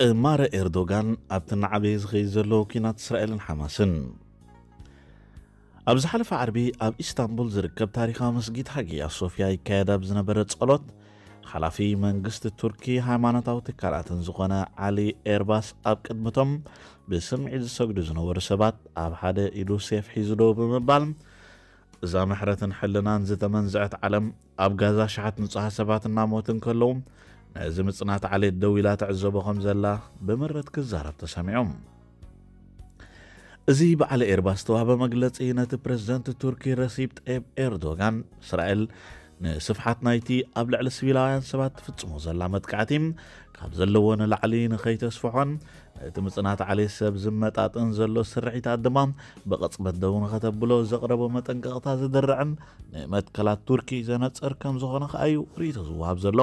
ቅማረ ኤርዶጋን ኣብቲ ናዕበይ ዝኸይድ ዘሎ ኩናት እስራኤልን ሓማስን ኣብ ዝሓለፈ ዓርቢ ኣብ ኢስታንቡል ዝርከብ ታሪኻዊ መስጊድ ሃጊያ ሶፊያ ይካየድ ኣብ ዝነበረ ጸሎት ሓላፊ መንግስቲ ቱርኪ ሃይማኖታዊ ትካላትን ዝኾነ ዓሊ ኤርባስ ኣብ ቅድምቶም ብስምዒት ዝሰግዱ ዝነበሩ ሰባት ኣብ ሓደ ኢዱ ሴፍ ሒዙ ደው ብምባል እዛ ምሕረትን ሕልናን ዝተመንዝዐት ዓለም ኣብ ጋዛ ሸሓት ንጹሃት ሰባት እናሞትን ከለዉ ነዚ ምጽናት ዓሌት ደው ኢላ ትዕዘቦ ከም ዘላ ብምረት ክዛረብ ተሰሚዖም እዚ በዓል ኤርባስ ተዋህበ መግለጺ ነቲ ፕሬዝደንት ቱርኪ ረሲብ ጣይብ ኤርዶጋን እስራኤል ንስፍሓት ናይቲ ኣብ ልዕሊ ሲቪላውያን ሰባት ትፍጽሞ ዘላ መጥቃዕቲ ካብ ዘለዎ ንላዕሊ ንኸይተስፍሖን እቲ ምጽናት ዓሌት ሰብ ዝመጣጥን ዘሎ ስርሒታት ድማ ብቕጽበት ደው ንኸተብሎ ዘቕረቦ መጠንቀቕታ ዝድርዕን ንመትከላት ቱርኪ ዘነጽር ከም ዝኾነ ከዓ እዩ ርእይቶ ዝወሃብ ዘሎ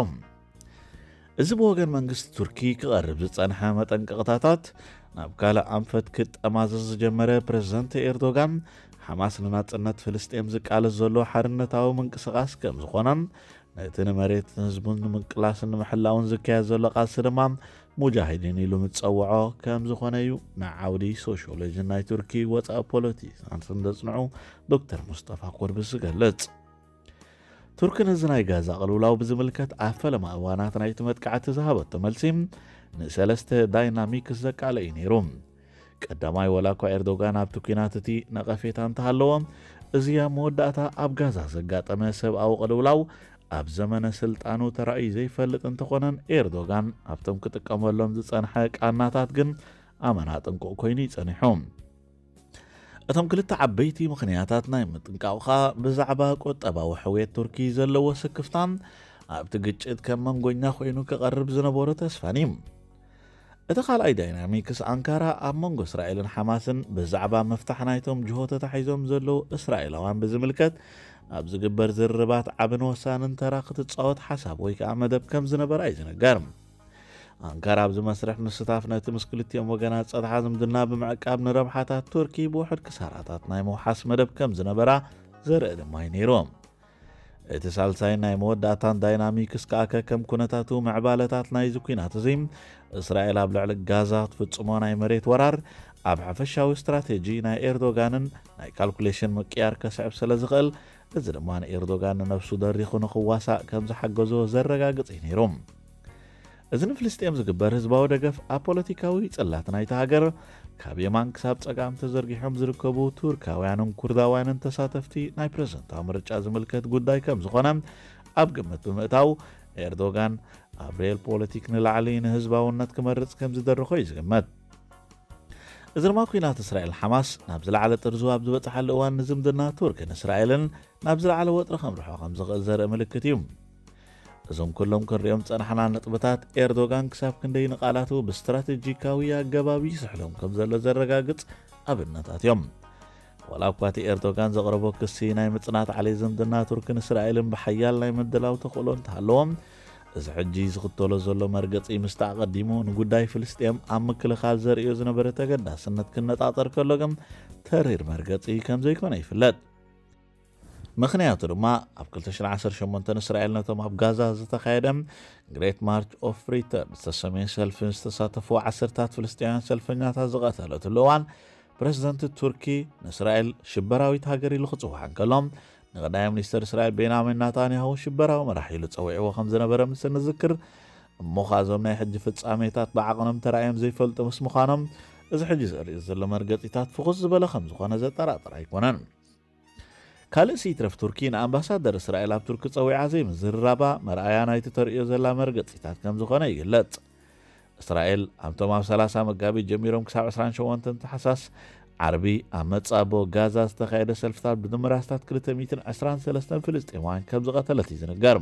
እዚ ብወገን መንግስቲ ቱርኪ ክቐርብ ዝጸንሐ መጠንቀቕታታት ናብ ካልእ ኣንፈት ክጠማዘዝ ዝጀመረ ፕሬዝደንት ኤርዶጋን ሓማስ ንናጽነት ፍልስጤም ዝቃለስ ዘሎ ሓርነታዊ ምንቅስቓስ ከም ዝኾነን ነቲ ንመሬት ህዝቡን ንምቅላስን ንምሕላውን ዝካየድ ዘሎ ቃልሲ ድማ ሙጃሂዲን ኢሉ ምጸውዖ ከም ዝኾነ እዩ ንዓውዲ ሶሽዮሎጂ ናይ ቱርኪ ወፃኢ ፖለቲካን ዘጽንዑ ዶክተር ሙስጠፋ ቆርቢ ዝገልጽ ቱርክ ነዚ ናይ ጋዛ ቅልውላው ብዝምልከት ኣብ ፈለማ እዋናት ናይቲ መጥቃዕቲ ዝሃበቶ መልሲ ንሰለስተ ዳይናሚክስ ዘቃለ እዩ ነይሩ ቀዳማይ ወላ እኳ ኤርዶጋን ኣብቲ ኩናት እቲ ነቐፌታ እንተሃለዎ እዚያ መወዳእታ ኣብ ጋዛ ዘጋጠመ ሰብኣዊ ቅልውላው ኣብ ዘመነ ስልጣኑ ተራእዩ ዘይፈልጥ እንተኾነን ኤርዶጋን ኣብቶም ክጥቀመሎም ዝጸንሐ ቃናታት ግን ኣመና ጥንቁቕ ኮይኑ ይጸኒሑ እቶም ክልተ ዓበይቲ ምኽንያታት ናይ ምጥንቃቕኻ ብዛዕባ ቁጠባዊ ሕውየት ቱርኪ ዘለዎ ስክፍታን ኣብቲ ግጭት ከም መንጎኛ ኮይኑ ክቐርብ ዝነበሮ ተስፋን እዩ እቲ ካልኣይ ዳይናሚክስ ኣንካራ ኣብ መንጎ እስራኤልን ሓማስን ብዛዕባ መፍታሕ ናይቶም ጅሆ ተታሒዞም ዘለዉ እስራኤላውያን ብዝምልከት ኣብ ዝግበር ዝርርባት ዓብን ወሳንን ተራ ክትጻወት ሓሳብ ወይ ከዓ መደብ ከም ዝነበረ ኣይዝነገርም ኣንካራ ኣብዚ መስርሕ ምስታፍ ነቲ ምስ ክልቲኦም ወገናት ጸጥሓ ዝምድና ብምዕቃብ ንረብሓታት ቱርኪ ብውሕድ ክሳራታት ናይ ምውሓስ መደብ ከም ዝነበራ ዘርኢ ድማ እዩ ነይሮም እቲ ሳልሳይ ናይ መወዳእታን ዳይናሚክስ ከዓ ከም ኩነታቱ ምዕባለታት ናይዚ ኩናት እዚ እስራኤል ኣብ ልዕሊ ጋዛ ትፍጽሞ ናይ መሬት ወራር ኣብ ሓፈሻዊ ስትራቴጂ ናይ ኤርዶጋንን ናይ ካልኩሌሽን ምቅያር ከስዕብ ስለ ዝኽእል እዚ ድማ ንኤርዶጋን ንነፍሱ ደሪኹ ንኽዋሳእ ከም ዝሓገዞ ዘረጋግጽ እዩ ነይሮም እዚ ንፍልስጤም ዝግበር ህዝባዊ ደገፍ ኣብ ፖለቲካዊ ጽላት ናይቲ ሃገር ካብ የማን ክሳብ ጸጋም ተዘርጊሖም ዝርከቡ ቱርካውያንን ኩርዳውያንን ተሳተፍቲ ናይ ፕሬዝደንታዊ ምርጫ ዝምልከት ጉዳይ ከም ዝኾነ ኣብ ግምት ብምእታው ኤርዶጋን ኣብ ሬል ፖለቲክ ንላዕሊ ንህዝባውነት ክመርጽ ከም ዝደርኾ እዩ ዝግመት እዚ ድማ ኩናት እስራኤል ሓማስ ናብ ዝለዓለ ጥርዙ ኣብ ዝበፅሓሉ እዋን ንዝምድና ቱርክን እስራኤልን ናብ ዝለዓለ ወጥሪ ከምርሖ ከም ዝኽእል ዘርኢ ምልክት እዩ እዞም ኩሎም ክንሪኦም ጸናሕና ነጥብታት ኤርዶጋን ክሳብ ክንደይ ንቓላቱ ብስትራቴጂካዊ ኣገባብ ይስሕሎም ከም ዘሎ ዘረጋግጽ ኣብነታት እዮም ወላ እኳ እቲ ኤርዶጋን ዘቕረቦ ክሲ ናይ ምጽናት ዓሌት ዝምድና ቱርክን እስራኤልን ብሓያል ናይ ምድላው ተኽእሎ እንተሃለዎም እዚ ሕጂ ዝኽተሎ ዘሎ መርገጺ ምስቲ ኣቐዲሙ ንጉዳይ ፍልስጤም ኣብ ምክልኻል ዘርእዮ ዝነበረ ተገዳስነት ክነጣጠር ከሎ ግን ተሪር መርገጺ ከም ዘይኮነ ይፍለጥ ምኽንያቱ ድማ ኣብ 2018 እስራኤል ነቶም ኣብ ጋዛ ዝተኻየደ ግሬት ማርች ኦፍ ሪተርን ዝተሰመየ ሰልፊ ዝተሳተፉ ዓሰርታት ፍልስጤማውያን ሰልፈኛታት ዝቐተለትሉ እዋን ፕሬዝደንት ቱርኪ ንእስራኤል ሽበራዊት ሃገር ኢሉ ክጽውዓ እንከሎም ንቀዳማይ ሚኒስትር እስራኤል ቤንያሚን ኔታንያሁ ሽበራዊ መራሒ ኢሉ ጸዊዕዎ ከም ዝነበረ ምስ ንዝክር እሞ ኸ ናይ ሕጂ ፍጻሜታት ብዓቕኖም ተራእዮም ዘይፈልጡ ምስ ምዃኖም እዚ ሕጂ ዘርእዮ ዘሎ መርገጺታት ፍኹስ ዝበለ ከም ዝኾነ ዘጠራጥር ኣይኮነን ካልእ ሲትረፍ ቱርኪ ንኣምባሳደር እስራኤል ኣብ ቱርኪ ጸዊዓ ዘይምዝርራባ መርኣያ ናይቲ ተርእዮ ዘላ መርገጺታት ከም ዝኾነ ይግለጽ እስራኤል ኣብቶም ኣብ 30 መጋቢት ጀሚሮም ክሳብ 28 ተሓሳስ ዓርቢ ኣብ መጻቦ ጋዛ ዝተኻየደ ሰልፍታት ብድምራስታት 223 ፍልስጤማውያን ከም ዝቐተለት እዩ ዝንገር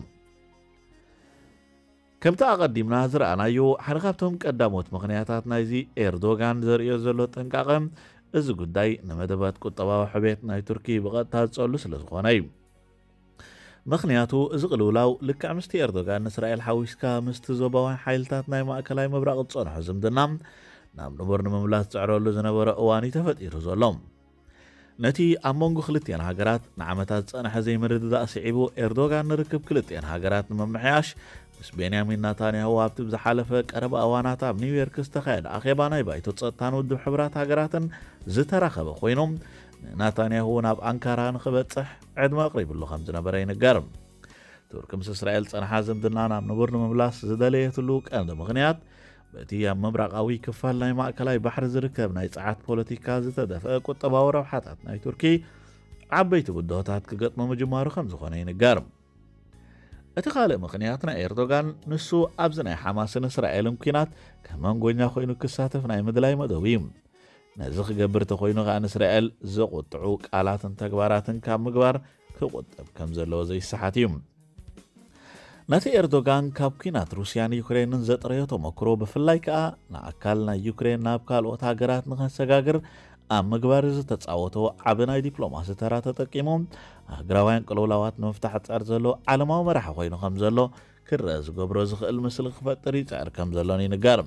ከምቲ ኣቐዲምና ዝረኣናዮ ሓደ ካብቶም ቀዳሞት ምኽንያታት ናይዚ ኤርዶጋን ዘርእዮ ዘሎ ጥንቃቐ እዚ ጉዳይ ንመደባት ቁጠባዊ ሕቤት ናይ ቱርኪ ብቐጥታ ዝጸሉ ስለ ዝኾነ እዩ ምኽንያቱ እዚ ቅልውላው ልክዕ ምስቲ ኤርዶጋን ንእስራኤል ሓዊስካ ምስቲ ዞባውያን ሓይልታት ናይ ማእከላዊ ምብራቕ ዝጸንሖ ዝምድና ናብ ንቡር ንምምላስ ዝፅዕረሉ ዝነበረ እዋን ተፈጢሩ ዘሎ ነቲ ኣብ መንጎ ክልቲአን ሃገራት ንዓመታት ዝጸንሐ ዘይምርድዳእ ስዒቡ ኤርዶጋን ንርክብ ክልቲአን ሃገራት ንምምሕያሽ مس بنيامين نتنياهو ኣብቲ ዝሓለፈ ቀረባ እዋናት ኣብ ኒውዮርክ ዝተኻየደ ኣኼባ ናይ ባይቶ ጸጥታን ውድብ ሕብራት ሃገራትን ዝተራኸበ ኮይኖም ነታንያሁ ናብ ኣንካራ ንኽበጽሕ ዕድመ ኣቕሪብሉ ከም ዝነበረ ይንገር። ቱርክ ምስ እስራኤል ጸንሓ ዝምድና ናብ ንቡር ንምምላስ ዝደለየትሉ ቀንዲ ምኽንያት በቲ ኣብ ምብራቃዊ ክፋል ናይ ማእከላይ ባሕሪ ዝርከብ ናይ ጸዓት ፖለቲካ ዝተደፍአ ቁጠባዊ ረብሓታት ናይ ቱርኪ ዓበይቲ ጉዳያት ክገጥሙ ምጅማሩ ከም ዝኾነ ይንገር። እቲ ካልእ ምኽንያት ናይ ኤርዶጋን ንሱ ኣብዚ ናይ ሓማስን እስራኤልን ኩናት ከም መንጎኛ ኮይኑ ክሳተፍ ናይ ምድላይ መደብ እዩ። ነዚ ክገብር ተኮይኑ ከዓ ንእስራኤል ዘቁጥዑ ቃላትን ተግባራትን ካብ ምግባር ክቁጠብ ከም ዘለዎ ዘይሰሓት እዩ። ነቲ ኤርዶጋን ካብ ኩናት ሩስያን ዩክሬንን ዘጥረዮ ተመክሮ ብፍላይ ከዓ ንኣካል ናይ ዩክሬን ናብ ካልኦት ሃገራት ንኸሰጋግር ኣብ ምግባር ዝተፃወቶ ዓብ ናይ ዲፕሎማሲ ተራ ተጠቂሞም ሃገራውያን ቅልውላዋት ንምፍታሕ ፃር ዘሎ ዓለማዊ መራሒ ኮይኑ ከም ዘሎ ክረአ ዝገብሮ ዝኽእል ምስሊ ክፈጥር ይፅዕር ከም ዘሎን ይንገር።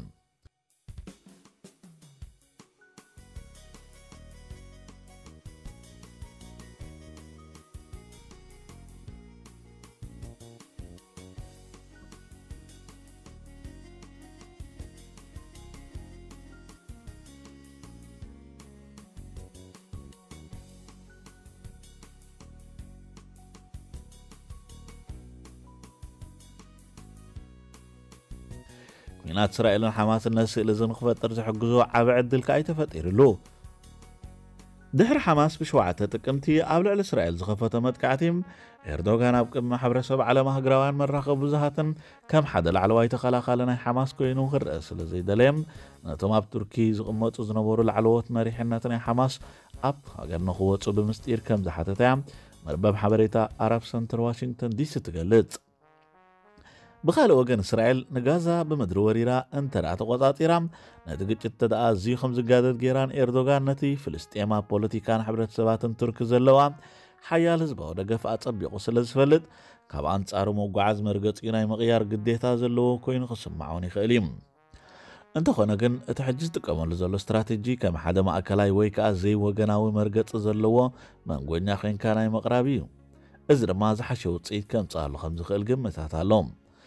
ኩናት እስራኤልን ሓማስን ነዚ ስእሊ እዚ ንክፈጥር ዝሕግዞ ዓብ ዕድል ከዓ ተፈጢሩሉ። ድሕሪ ሓማስ ብ7 ጥቅምቲ ኣብ ልዕሊ እስራኤል ዝኸፈተ መጥቃዕቲ ኤርዶጋን ኣብ ቅድሚ ማሕበረሰብ ዓለም ሃገራውያን መራኸቢ ብዙሃትን ከም ሓደ ላዕለዋይ ተኸላኻሊ ናይ ሓማስ ኮይኑ ክረአ ስለ ዘይደለየ ነቶም ኣብ ቱርኪ ዝቕመጡ ዝነበሩ ላዕለዎት መሪሕነት ናይ ሓማስ ኣብ ሃገር ንኽወፁ ብምስጢር ከም ዝሓተተ መርበብ ሓበሬታ ኣረብ ሰንተር ዋሽንግተን ዲሲ ትገልጽ። ብኻልእ ወገን እስራኤል ንጋዛ ብምድሪ ወሪራ እንተዳ ተቆጻጺራ ነቲ ግጭት ተደኣ ኣዝዩ ከም ዝጋደድ ጌራን ኤርዶጋን ነቲ ፍልስጤማ ፖለቲካን ሕብረተሰባትን ቱርኪ ዘለዋ ሓያል ህዝባዊ ደገፍ ኣጸቢቑ ስለ ዝፈልጥ ካብ ኣንጻሩ መጓዓዝ መርገፂ ናይ ምቕያር ግዴታ ዘለዎ ኮይኑ ክስማዖን ይኽእል እዩ። እንተኾነ ግን እቲ ሕጂ ዝጥቀመሉ ዘሎ ስትራቴጂ ከም ሓደ ማእከላይ ወይ ከዓ ዘይወገናዊ መርገፂ ዘለዎ መንጎኛ ኮንካ ናይ ምቕራብ እዩ። እዚ ድማ ዝሓሸ ውፅኢት ከምፅኣሉ ከም ዝኽእል ግምታት ኣሎ።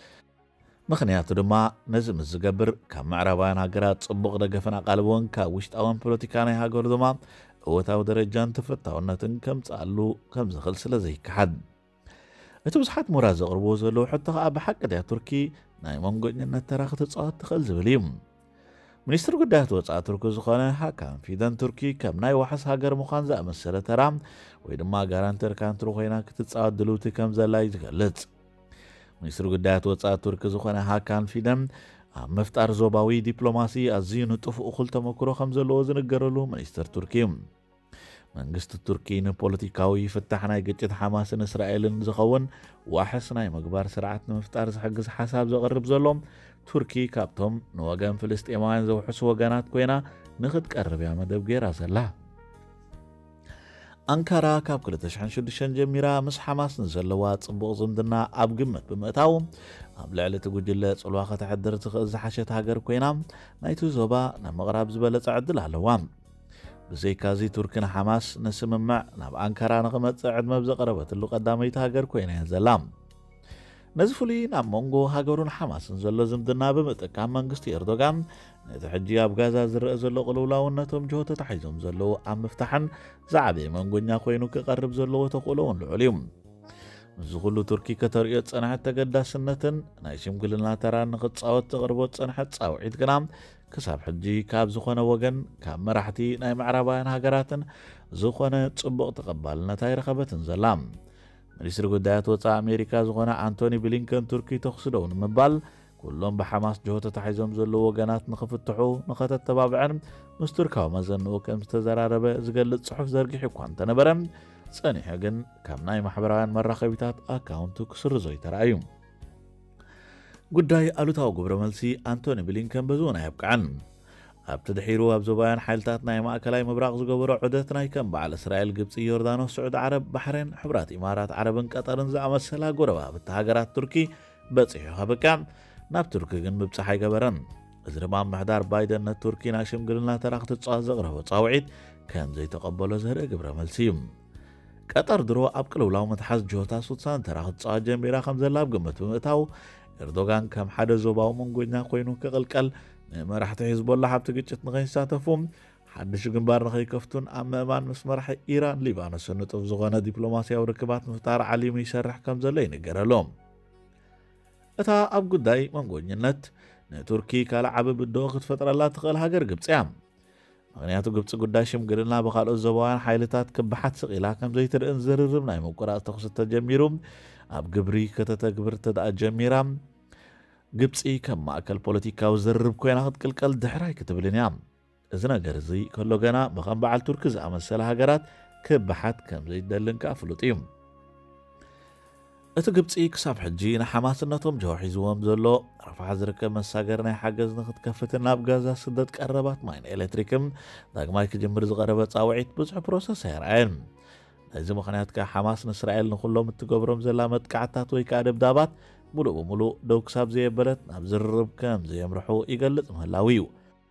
ምክንያቱ ድማ ነዚ ምስ ዝገብር ካብ ምዕራባውያን ሃገራት ጽቡቕ ደገፍን ኣቓልቦን ካብ ውሽጣውን ፖለቲካ ናይ ሃገሩ ድማ እወታዊ ደረጃን ተፈታውነትን ከምፅኣሉ ከም ዝኽእል ስለ ዘይከሓድ እቲ ብዙሓት ምሁራት ዘቕርብዎ ዘለዉ ሕቶ ከዓ ብሓቂ ድያ ቱርኪ ናይ መንጎኝነት ተራ ክትፃወት ትኽእል ዝብል እዩ። ሚኒስትር ጉዳያት ወፃኢ ቱርኪ ዝኾነ ሃካን ፊደን ቱርኪ ከም ናይ ዋሕስ ሃገር ምዃን ዝኣመሰለ ተራ ወይ ድማ ጋራንተር ካንትሪ ኮይና ክትፃወት ድልውቲ ከም ዘላ እዩ ዝገልጽ። ሚኒስትር ጉዳያት ወፃኢ ቱርኪ ዝኾነ ሃካን ፊደን ኣብ ምፍጣር ዞባዊ ዲፕሎማሲ ኣዝዩ ንጡፍ እኹል ተመክሮ ከም ዘለዎ ዝንገረሉ ሚኒስትር ቱርኪ እዩ። መንግስቲ ቱርኪ ንፖለቲካዊ ፍታሕ ናይ ግጭት ሓማስን እስራኤልን ዝኸውን ዋሕስ ናይ ምግባር ስርዓት ንምፍጣር ዝሕግዝ ሓሳብ ዘቕርብ ዘሎ ቱርኪ ካብቶም ንወገን ፍልስጤማውያን ዘውሕሱ ወገናት ኮይና ንኽትቀርብ እያ መደብ ጌራ ዘላ። ኣንካራ ካብ 2006 ጀሚራ ምስ ሓማስ ንዘለዋ ጽቡቕ ዝምድና ኣብ ግምት ብምእታው ኣብ ልዕሊ እቲ ጉጅለ ጽልዋ ከተሕድር ትኽእል ዝሓሸት ሃገር ኮይና ናይቲ ዞባ ናብ ምቕራብ ዝበለጸ ዕድል ኣለዋ። ብዘይካዚ ቱርኪ ንሓማስ ንስምምዕ ናብ ኣንካራ ንኽመጽእ ዕድመ ብዘቐረበትሉ ቀዳመይቲ ሃገር ኮይና እያ ዘላ። ነዚ ፍሉይ ናብ መንጎ ሃገሩን ሓማስን ዘሎ ዝምድና ብምጥቃም መንግስቲ ኤርዶጋን ነቲ ሕጂ ኣብ ጋዛ ዝረአ ዘሎ ቅልውላውነቶም ጅሆ ተታሒዞም ዘለዉ ኣብ ምፍታሕን ዝዓበየ መንጎኛ ኮይኑ ክቐርብ ዘለዎ ተኽእሎ እውን ልዑል እዩ። እዚ ኩሉ ቱርኪ ከተርእዮ ፀንሐት ተገዳስነትን ናይ ሽምግልና ተራ ንኽፃወት ዘቕርቦ ፀንሐት ፃውዒት ግና ክሳብ ሕጂ ካብ ዝኾነ ወገን ካብ መራሕቲ ናይ ምዕራባውያን ሃገራትን ዝኾነ ጽቡቕ ተቐባልነት ኣይረኸበትን ዘላ። ሚኒስትሪ ጉዳያት ወፃኢ ኣሜሪካ ዝኾነ አንቶኒ ብሊንከን ቱርኪ ተኽሲ ደው ንምባል ኩሎም ብሓማስ ጅሆ ተታሒዞም ዘለዉ ወገናት ንኽፍትሑ ንኸተተባብዐን ምስ ቱርካዊ መዘንኡ ከም ዝተዘራረበ ዝገልጽ ጽሑፍ ዘርጊሑ እኳ እንተነበረ ጸኒሑ ግን ካብ ናይ ማሕበራውያን መራኸቢታት ኣካውንቱ ክስርዞ ይተረኣዩ። ጉዳይ ኣሉታዊ ግብረ መልሲ አንቶኒ ብሊንከን በዝውን ኣየብቅዐን። ኣብቲ ድሒሩ ኣብ ዞባውያን ሓይልታት ናይ ማእከላይ ምብራቕ ዝገበሮ ዑደት ናይ ከም በዓል እስራኤል፣ ግብፂ፣ ዮርዳኖስ፣ ስዑድ ዓረብ፣ ባሕሬን፣ ሕብራት ኢማራት ዓረብን ቀጠርን ዝኣመሰላ ጎረባብቲ ሃገራት ቱርኪ በፂሑ ከብቅዕ ናብ ቱርኪ ግን ምብፃሕ ኣይገበረን። እዚ ድማ ምሕዳር ባይደን ነቲ ቱርኪ ናይ ሽምግልና ተራ ክትፃወት ዘቕረቦ ፃውዒት ከም ዘይተቐበሎ ዘርኢ ግብረ መልሲ እዩ። ቀጠር ድሮ ኣብ ቅልውላው መትሓዝ ጅሆታት ሱዳን ተራ ክትፃወት ጀሚራ ከም ዘላ ኣብ ግምት ብምእታው ኤርዶጋን ከም ሓደ ዞባዊ መንጎኛ ኮይኑ ክቕልቀል ንመራሕቲ ሒዝቦላ ሓብቲ ግጭት ንኸይሳተፉም ሓድሽ ግንባር ንኸይከፍቱን ኣብ ምእማን ምስ መራሒ ኢራን ሊባኖስን ንጡፍ ዝኾነ ዲፕሎማስያዊ ርክባት ምፍጣር ዓሊሙ ይሰርሕ ከም ዘሎ ይንገረሎም። እታ ኣብ ጉዳይ መንጎኝነት ንቱርኪ ካልእ ዓቢ ብድሆ ክትፈጥረላ ትኽእል ሃገር ግብፂ እያ። ምክንያቱ ግብፂ ጉዳይ ሽምግልና ብካልኦት ዞባውያን ሓይልታት ክበሓት ስቂላ ከም ዘይትርእን ዝርርብ ናይ ምቁራፅ ተኹሲ ተጀሚሩ ኣብ ግብሪ ከተተግብር ተደኣ ጀሚራ ግብፂ ከም ማእከል ፖለቲካዊ ዝርርብ ኮይና ክትቅልቀል ድሕራይ ክትብልን እያ። እዚ ነገር እዚ ከሎ ገና ብከም በዓል ቱርኪ ዝኣመሰለ ሃገራት ክበሓት ከም ዘይደልን ከዓ ፍሉጥ እዩ። እቲ ግብፂ ክሳብ ሕጂ ንሓማስነቶም ጀዋሒዝዎም ዘሎ ረፋሕ ዝርከብ መሳገር ናይ ሓገዝ ንክትከፍትን ናብ ጋዛ ስደት ቀረባት ማይን ኤሌክትሪክን ዳግማይ ክጅምር ዝቐረበ ፃውዒት ብዙሕ ፕሮሰስ ኣይረኣየን። ናይዚ ምክንያት ከዓ ሓማስ ንእስራኤል ንኩሎም እትገብሮም ዘላ መጥቃዕታት ወይ ከዓ ደብዳባት ሙሉእ ብሙሉእ ደው ክሳብ ዘየበለት ናብ ዝርርብ ከም ዘየምርሑ ይገልጽ ምህላው እዩ።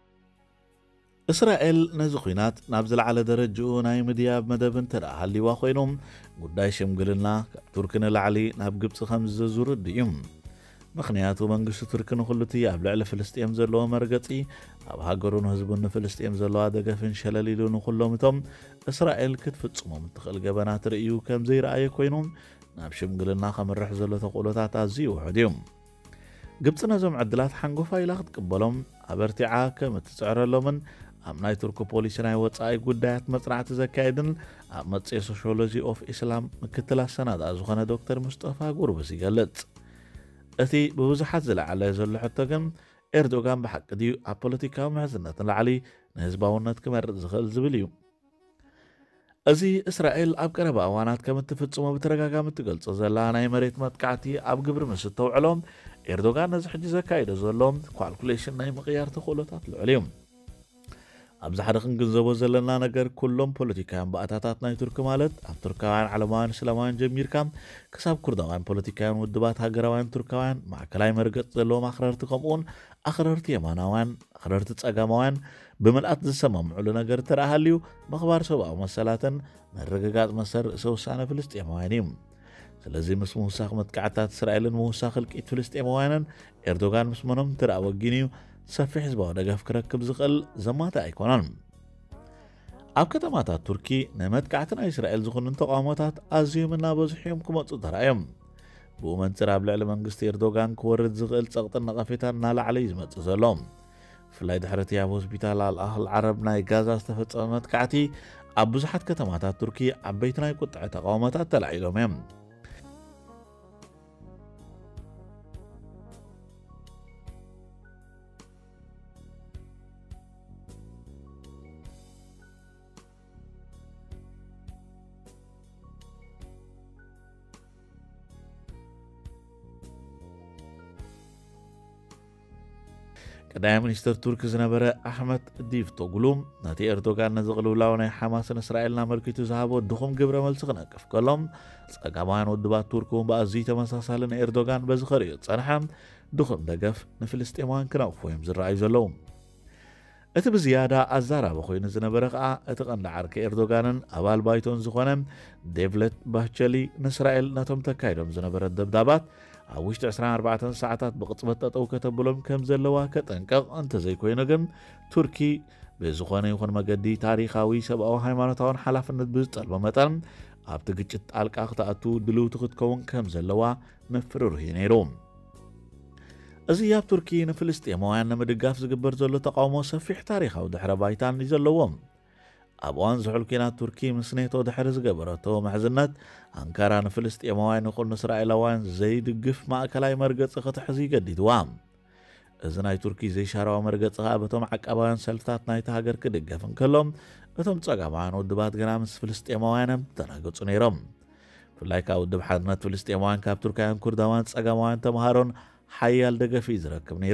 እስራኤል ነዚ ኩናት ናብ ዝለዓለ ደረጅኡ ናይ ምድያብ መደብ እንተደኣ ሃሊዋ ኮይኖም ጉዳይ ሽምግልና ካብ ቱርኪ ንላዕሊ ናብ ግብፂ ከም ዘዙርድ እዩ። ምክንያቱ መንግስቲ ቱርኪ ንኩሉቲ ኣብ ልዕሊ ፍልስጥኤም ዘለዎ መርገፂ ኣብ ሃገሩን ህዝቡን ንፍልስጥኤም ዘለዋ ደገፍን ሸለሊሉ ንኩሎም እቶም እስራኤል ክትፍጽሞም እትኽእል ገበናት ርእዩ ከም ዘይረኣየ ኮይኑ ናብ ሽምግልና ከምርሕ ዘሎ ተኽእሎታት ኣዝዩ ውሑድ እዩ። ግብፂ ነዞም ዕድላት ሓንጎፋ ኢላ ክትቅበሎም ኣበርቲዓ ከም እትፅዕረሎምን ኣብ ናይ ቱርኪ ፖሊሲ ናይ ወፃኢ ጉዳያት መፅናዕቲ ዘካየድን ኣብ መፅኤ ሶሽዮሎጂ ኦፍ ኢስላም ምክትል ኣሰናድኣ ዝኾነ ዶክተር ሙስጠፋ ጉርብስ ይገልጽ። እቲ ብብዙሓት ዝለዓለ ዘሎ ሕቶ ግን ኤርዶጋን ብሓቂ ድዩ ኣብ ፖለቲካዊ ምሕዝነት ንላዕሊ ንህዝባውነት ክመርፅ ዝኽእል ዝብል እዩ። እዚ እስራኤል ኣብ ቀረባ እዋናት ከም እትፍጽሞ ብተደጋጋሚ እትገልጾ ዘላ ናይ መሬት መጥቃዕቲ ኣብ ግብሪ ምስ እተውዕሎም ኤርዶጋን ነዚ ሕጂ ዘካይዶ ዘሎ ኳልኩሌሽን ናይ ምቕያር ተኽእሎታት ልዑል እዩ። ኣብዚ ሓደ ክንግንዘቦ ዘለና ነገር ኩሎም ፖለቲካውያን ባእታታት ናይ ቱርኪ ማለት ኣብ ቱርካውያን ዓለማውያን እስላማውያን ጀሚርካ ክሳብ ኩርዳውያን ፖለቲካውያን ውድባት ሃገራውያን ቱርካውያን ማዕከላዊ መርገፅ ዘለዎም ኣኽረርቲ ከምኡውን ኣኽረርቲ የማናውያን ኣኽረርቲ ፀጋማውያን ብምልኣት ዝሰማምዑሉ ነገር ተረኣሃልዩ ምኽባር ሰብኣዊ መሰላትን መረጋጋፅ መሰር ርእሰ ውሳነ ፍልስጤማውያን እዩ። ስለዚ ምስ ምውሳኽ መጥቃዕታት እስራኤልን ምውሳኽ እልቂት ፍልስጤማውያንን ኤርዶጋን ምስ መኖም ትረኣ ወጊን እዩ ሰፊሕ ህዝባዊ ደገፍ ክረክብ ዝኽእል ዘማታ ኣይኮነን። ኣብ ከተማታት ቱርኪ ንመጥቃዕቲ ናይ እስራኤል ዝኾኑን ተቃውሞታት ኣዝዮም እናበዝሑ እዮም ክመፁ ተራእዮም። ብኡ መንፅር ኣብ ልዕሊ መንግስቲ ኤርዶጋን ክወርድ ዝኽእል ፀቕጥን ነቐፌታን እናላዕለ እዩ ዝመፅእ ዘሎ። ብፍላይ ድሕሪ እቲ ኣብ ሆስፒታል ኣልኣህል ዓረብ ናይ ጋዛ ዝተፈፀመ መጥቃዕቲ ኣብ ብዙሓት ከተማታት ቱርኪ ዓበይቲ ናይ ቁጥዐ ተቃውሞታት ተላዒሎም እዮም። ቀዳማይ ሚኒስትር ቱርኪ ዝነበረ ኣሕመድ ዲቭቶግሉ ነቲ ኤርዶጋን ነዚ ቅልውላው ናይ ሓማስን እስራኤልን ኣመልኪቱ ዝሃቦ ድኹም ግብረ መልሲ ክነቅፍ ከሎም ፀጋማውያን ውድባት ቱርኪ እውን ብኣዝዩ ተመሳሳሊ ንኤርዶጋን በዚ ኸሪኡ ፀንሐ ድኹም ደገፍ ንፍልስጤማውያን ክነቕፉ እዮም ዝረኣዩ ዘለዉ። እቲ ብዝያዳ ኣዛራቢ ኮይኑ ዝነበረ ከዓ እቲ ቀንዲ ዓርኪ ኤርዶጋንን ኣባል ባይቶን ዝኾነ ዴቭለት ባህቸሊ ንእስራኤል ነቶም ተካይዶም ዝነበረ ደብዳባት ኣብ ውሽጢ 24 ሰዓታት ብቕፅበት ጠጠው ከተብሎም ከም ዘለዋ ከጠንቀቕ እንተዘይኮይኑ ግን ቱርኪ ብዝኾነ ይኹን መገዲ ታሪኻዊ ሰብኣዊ ሃይማኖታውን ሓላፍነት ብዝጠልቦ መጠን ኣብቲ ግጭት ጣልቃ ክትኣቱ ድልውቲ ክትከውን ከም ዘለዋ መፍርር እዩ ነይሩ። እዚ ኣብ ቱርኪ ንፍልስጤማውያን ንምድጋፍ ዝግበር ዘሎ ተቃውሞ ሰፊሕ ታሪኻዊ ድሕረ ባይታን እዩ ዘለዎም። ኣብ እዋን ዝሑል ኩናት ቱርኪ ምስ ኔቶ ድሕሪ ዝገበረቶ ምሕዝነት ኣንካራ ንፍልስጤማውያን ይኹን ንእስራኤላውያን ዘይድግፍ ማእከላዊ መርገፂ ክትሕዝ ይገዲድዋ። እዚ ናይ ቱርኪ ዘይሻራዊ መርገፂ ከዓ በቶም ዓቀባውያን ሰልፍታት ናይቲ ሃገር ክድገፍ እንከሎም እቶም ፀጋማውያን ውድባት ግና ምስ ፍልስጤማውያን ተናገፁ ነይሮም። ብፍላይ ካብ ውድብ ሓድነት ፍልስጤማውያን ካብ ቱርካውያን ኩርዳውያን ፀጋማውያን ተምሃሮን ሓያል ደገፊ ዝረክብ ነይሩ።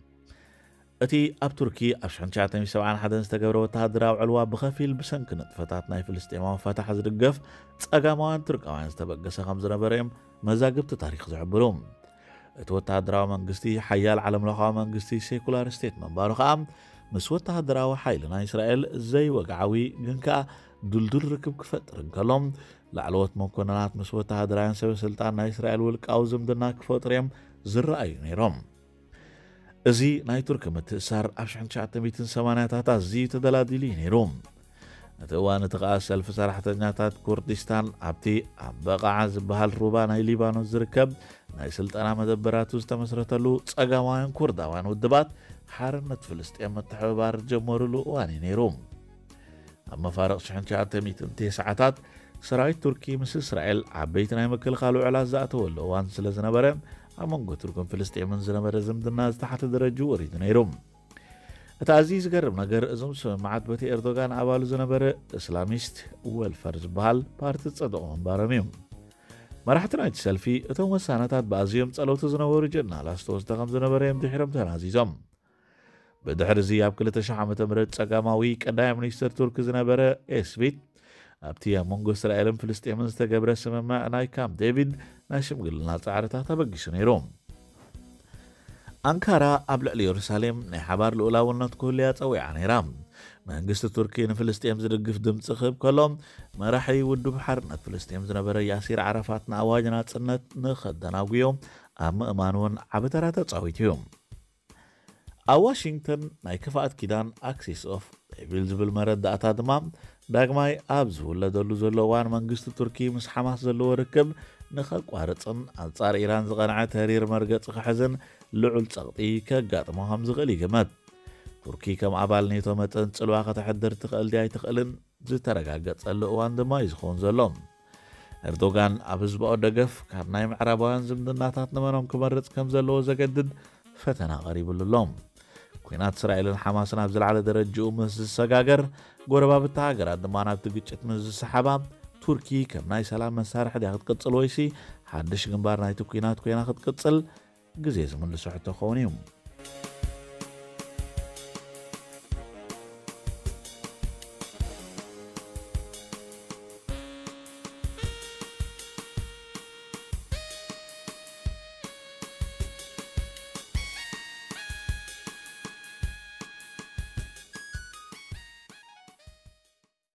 እቲ ኣብ ቱርኪ ኣብ 1971 ዝተገብረ ወተሃደራዊ ዕልዋ ብኸፊል ብሰንኪ ንጥፈታት ናይ ፍልስጤማውያን ፈታሕ ዝድገፍ ፀጋማውያን ቱርካውያን ዝተበገሰ ከም ዝነበረ እዮም መዛግብቲ ታሪክ ዝሕብሩ። እቲ ወተሃደራዊ መንግስቲ ሓያል ዓለምለኻዊ መንግስቲ ሴኩላር ስቴት መንባሩ ከዓ ምስ ወተሃደራዊ ሓይሊ ናይ እስራኤል ዘይወግዓዊ ግን ከዓ ዱልዱል ርክብ ክፈጥር እንከሎም ላዕለዎት መኮንናት ምስ ወተሃደራውያን ሰበ ስልጣን ናይ እስራኤል ውልቃዊ ዝምድና ክፈጥሩ እዮም ዝረኣዩ ነይሮም እዚ ናይ ቱርክ ምትእሳር ኣብ 1980ታት ኣዝዩ ተደላዲሉ ነይሩ እቲ እዋን እቲ ኸኣ ሰልፊ ሰራሕተኛታት ኩርዲስታን ኣብቲ ኣብ በቓዓ ዝበሃል ሩባ ናይ ሊባኖስ ዝርከብ ናይ ስልጠና መደበራቱ ዝተመስረተሉ ጸጋማውያን ኩርዳውያን ውድባት ሓርነት ፍልስጤም ምትሕብባር ጀመሩሉ እዋን እዩ ነይሩ ኣብ መፋርቕ 1990ታት ሰራዊት ቱርኪ ምስ እስራኤል ዓበይቲ ናይ ምክልኻል ውዕላት ዝኣተወሉ እዋን ስለ ዝነበረ ኣብ መንጎ ቱርክን ፍልስጤምን ዝነበረ ዝምድና ዝተሓተ ደረጁ ወሪዱ ነይሩ እቲ ኣዝዩ ዝገርም ነገር እዞም ስምምዓት በቲ ኤርዶጋን ኣባሉ ዝነበረ እስላሚስት ወልፈር ዝበሃል ፓርቲ ዝጸደቑ ምንባሮም እዩ መራሕቲ ናይቲ ሰልፊ እቶም ወሳነታት ብኣዝዮም ጸለውቲ ዝነበሩ ጀነራላት ዝተወስደ ከም ዝነበረ እዮም ድሒሮም ተናዚዞም ብድሕሪ እዚ ኣብ 2000 ዓ.ም ጸጋማዊ ቀዳማይ ሚኒስትር ቱርክ ዝነበረ ኤስቢት ኣብቲ ኣብ መንጎ እስራኤልን ፍልስጤምን ዝተገብረ ስምምዕ ናይ ካምፕ ዴቪድ ናይ ሽምግልና ጻዕርታት ኣበጊሱ ነይሩ ኣንካራ ኣብ ልዕሊ ኢየሩሳሌም ናይ ሓባር ልኡላውነት ክህልያ ጸዊዓ ነይራ መንግስቲ ቱርኪ ንፍልስጤም ዝድግፍ ድምፂ ክህብ ከሎም መራሒ ውድብ ሓርነት ፍልስጤም ዝነበረ ያሲር ዓረፋት ንኣዋጅ ናጽነት ንኸደናጉዮም ኣብ ምእማን እውን ዓብ ተራ ተጻዊቱ እዩ ኣብ ዋሽንግተን ናይ ክፍኣት ኪዳን ኣክሲስ ኦፍ ኤቪል ዝብል መረዳእታ ድማ ዳግማይ ኣብ ዝውለደሉ ዘሎ እዋን መንግስቲ ቱርኪ ምስ ሓማስ ዘለዎ ርክብ ንኸቋርፅን ኣንጻር ኢራን ዝቐንዐ ተሪር መርገፂ ክሕዝን ልዑል ጸቕጢ ከጋጥሞ ከም ዝኽእል ይግመት ቱርኪ ከም ኣባል ኔቶ መጠን ጽልዋ ከተሕድር ትኽእል ድያ ኣይትኽእልን ዝተረጋገጸሉ እዋን ድማ እዩ ዝኸውን ዘሎ ኤርዶጋን ኣብ ህዝባኦ ደገፍ ካብ ናይ ምዕራባውያን ዝምድናታት ንመኖም ክመርጽ ከም ዘለዎ ዘገድድ ፈተና ቀሪቡሉሎም ኩናት እስራኤልን ሓማስን ኣብ ዝለዓለ ደረጃኡ ምስ ዝሰጋገር ጎረባብቲ ሃገራት ድማ ናብቲ ግጭት ምስ ዝሰሓባ ቱርኪ ከም ናይ ሰላም መሳርሒ ድያ ክትቅጽል ወይሲ ሓድሽ ግንባር ናይቲ ኩናት ኮይና ክትቅጽል ግዜ ዝምልሶ ሕቶ ክኸውን እዩ